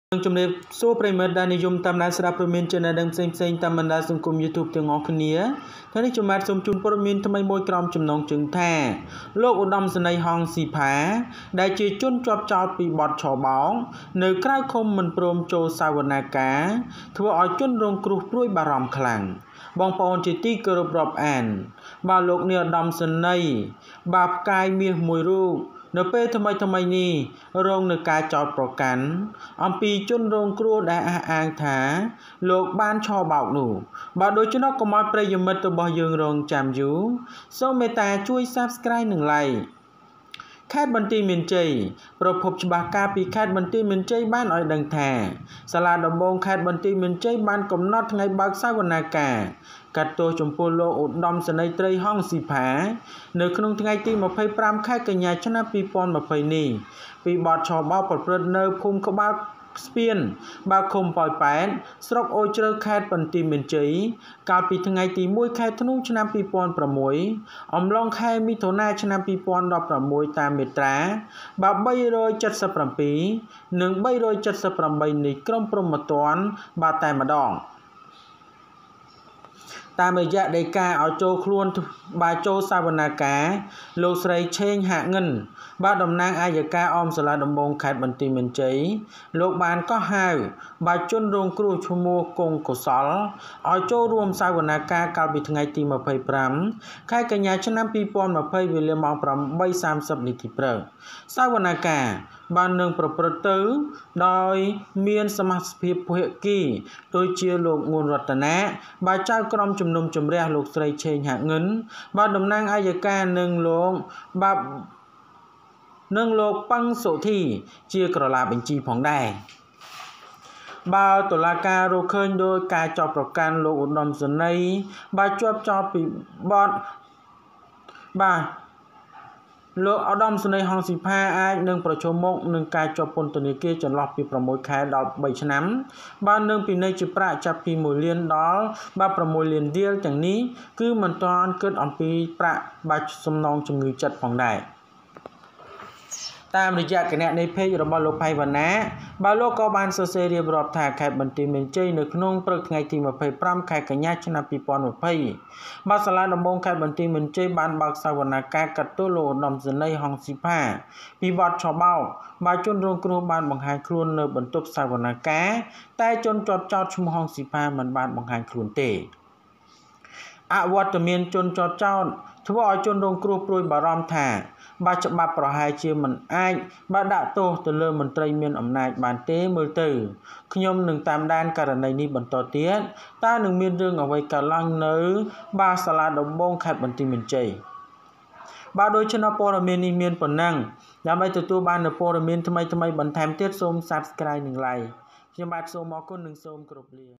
ជំរាបសួរប្រិយមិត្តដែលនិយមតាមដានស្ដាប់ព័ត៌មានចំណេះដឹងផ្សេងៗតាមបណ្ដាសង្គម YouTube ទាំងអស់គ្នាថ្ងៃនេះខ្ញុំបាទសូមជូនព័ត៌មានថ្មីមួយក្រោមចំណងជើងថាលោកឧត្តមសេនីយ៍ហងស៊ីផាដែលជាជនជាប់ចោទពីបទឆបោកនៅក្រៅឃុំមិនព្រមចូលសវនាការធ្វើឲ្យជនរងគ្រោះព្រួយបារម្ភខ្លាំងបងប្អូនជាទីគោរពរាប់អានបាទលោកនាយឧត្តមសេនីយ៍បាទផ្កាយមាសមួយរូបនៅពេលថ្មីនេះរងនឹងការចោទប្រកាន់អំពីជនរងគ្រោះដែលអះអាងថាលោកបានឆបោកនោះបាទដូច្នោះកុំឲ្យប្រិយមិត្តរបស់យើងរងចាំយូរសូមមេត្តាជួយ Subscribe និង Like ខេត្តបន្ទាយមានជ័យប្រភពច្បាស់ការពីខេត្តបន្ទាយមានជ័យបានឲ្យដឹងថាសាលាដំបងខេត្តបន្ទាយមានជ័យបានកំណត់ថ្ងៃបើកសវនាការកាត់ទោសចំពោះលោកឧត្តមសេនីយ៍ត្រីហងស៊ីផានៅក្នុងថ្ងៃទី25ខែកញ្ញាឆ្នាំ2020នេះពីបទឆបោកប្រព្រឹត្តនៅភូមិក្បាលស្ពានបាឃុំប៉ោយប៉ែតស្រុកអូជ្រៅខេត្តបន្ទាយមានជ័យកាលពីថ្ងៃទី1ខែធ្នូឆ្នាំ2006អំឡុងខែមិថុនាឆ្នាំ2016តាមមាត្រា377និង378នៃក្រមព្រហ្មទណ្ឌបាទតែម្ដងតាមរយៈដីកាឲ្យចូលខ្លួនបាទចូលសវនាការលោកស្រីឆេងហាក់ងិនបាទតំណាងអាយកាអមសាលាដំបងខេត្តបន្ទាយមានជ័យលោកបានកោះហៅបាទជនរងគ្រោះឈ្មោះកុងកុសលឲ្យចូលរួមសវនាការកាលពីថ្ងៃទី25ខែកញ្ញាឆ្នាំ2020វេលាម៉ោង 8:30 នាទីព្រឹកសវនាការបាននឹងប្រព្រឹត្តទៅដោយមានសមាជិកភាពភាគីដូចជាលោកងួនរតនាបាទចៅក្រមជំនុំជម្រះលោកស្រីឆេងហាក់ងិនបាទតំណាងអាយកានិងលោកបាទនិងលោកប៉ឹងសុធីជាក្រឡាបញ្ជីផងដែរបើតុលាការរកឃើញដោយការចោទប្រកាន់លោកឧត្តមសេនីយ៍បាទជាប់ចោទពីបទបាទលោកឧត្តមសេនីយ៍ហងស៊ីផាអាចនឹងប្រឈមមុខនឹងការជាប់ពន្ធនាគារចន្លោះពី6ខែដល់3ឆ្នាំបាននឹងពិន័យជាប្រាក់ចាប់ពី1លានដល់បាទ6លានរៀលទាំងនេះគឺមិនទាន់គិតអំពីប្រាក់បាទសំណងជំងឺចិត្តផងដែរតាមរយៈគណនីเพจរបស់លោកផៃវណ្ណាបាទលោកក៏បានសរសេររៀបរាប់ថាខេត្តបន្ទាយមានជ័យនៅក្នុងព្រឹកថ្ងៃទី25ខែកញ្ញាឆ្នាំ2020បាទសាលាដំបងខេត្តបន្ទាយមានជ័យបានបើកសវនាការកាត់ទោសលោកឧត្តមសេនីយ៍ហងស៊ីផាពីបទឆបោកបាទជនរងគ្រោះបានបង្ហាញខ្លួននៅបន្ទប់សវនាការតែជនជាប់ចោទឈ្មោះហងស៊ីផាមិនបានបង្ហាញខ្លួនទេអវត្តមានជនជាប់ចោទធ្វើឲ្យជនរងគ្រោះព្រួយបារម្ភថាបាទច្បាប់ប្រហែលជាមិនអាចបាទដាក់ទោសទៅលើមន្ត្រីមានអំណាចបានទេមើលទៅខ្ញុំនឹងតាមដានករណីនេះបន្តទៀតតើនឹងមានរឿងអ្វីកើតឡើងនៅបាទសាលាដំបងខេត្តបន្ទាយមានជ័យបាទដូច្នេះព័ត៌មាននេះមានប៉ុណ្ណឹងដើម្បីទទួលបាននូវព័ត៌មានថ្មីបន្ថែមទៀតសូម Subscribe និង Like ខ្ញុំបាទសូមអរគុណនិងសូមគោរពលា